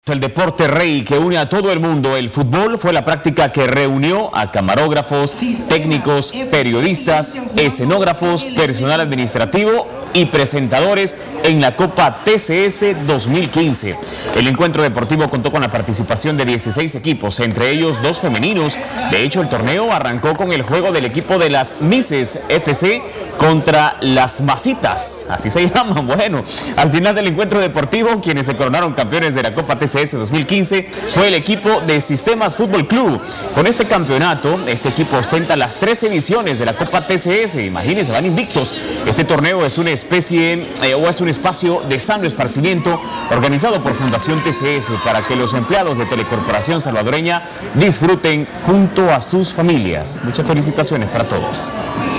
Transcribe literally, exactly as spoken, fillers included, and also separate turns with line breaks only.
El deporte rey que une a todo el mundo, el fútbol, fue la práctica que reunió a camarógrafos, técnicos, periodistas, escenógrafos, personal administrativo y presentadores en la Copa T C S dos mil quince. El encuentro deportivo contó con la participación de dieciséis equipos, entre ellos dos femeninos. De hecho, el torneo arrancó con el juego del equipo de las Misses F C contra las Masitas, así se llaman. Bueno, al final del encuentro deportivo, quienes se coronaron campeones de la Copa T C S dos mil quince fue el equipo de Sistemas Fútbol Club. Con este campeonato, este equipo ostenta las tres ediciones de la Copa T C S. Imagínense, van invictos. Este torneo es una especie eh, o es un espacio de sano esparcimiento organizado por Fundación T C S para que los empleados de Telecorporación Salvadoreña disfruten junto a sus familias. Muchas felicitaciones para todos.